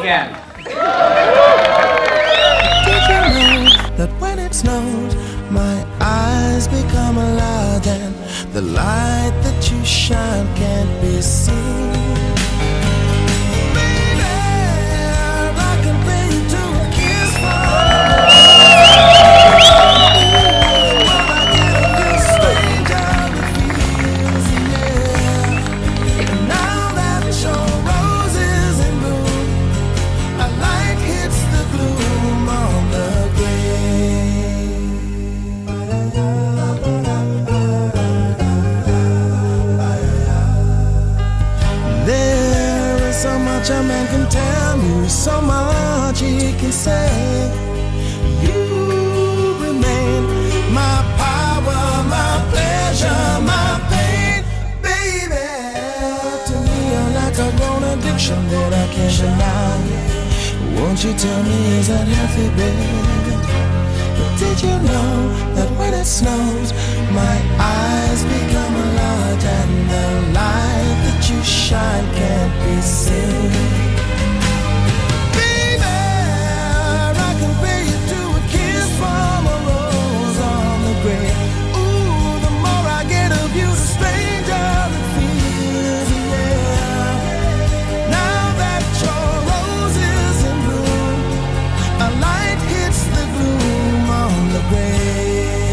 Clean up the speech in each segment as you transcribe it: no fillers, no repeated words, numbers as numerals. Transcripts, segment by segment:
again. Did you know that when it snows, my eyes become large and the light that you shine can't be seen? Baby, I can bring you to a kiss from a man can tell me, so much he can say. You remain my power, my pleasure, my pain, baby. To me you're like a grown addiction that I can't deny. Won't you tell me, is that healthy, baby? But did you know that when it snows, my eyes become large and the light that you shine can't be seen? Baby, I can pay you to a kiss from a rose on the grave. Ooh, the more I get of you, the stranger it feels, yeah. Now that your rose is in bloom, a light hits the gloom on the grave.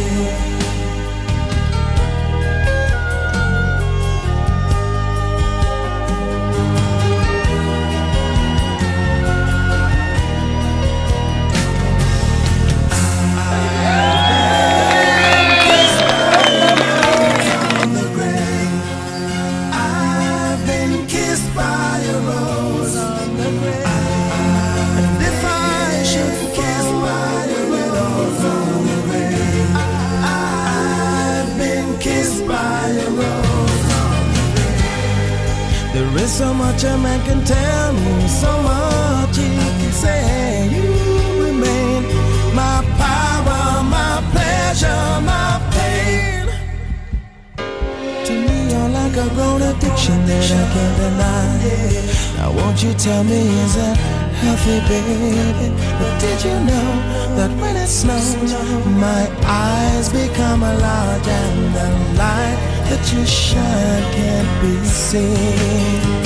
There is so much a man can tell me, so much he can say. You remain my power, my pleasure, my pain. To me you're like a grown addiction that I can't deny. Now won't you tell me, is that healthy, baby? But did you know that when it snows, my eyes become large and the light that you shine can't be seen?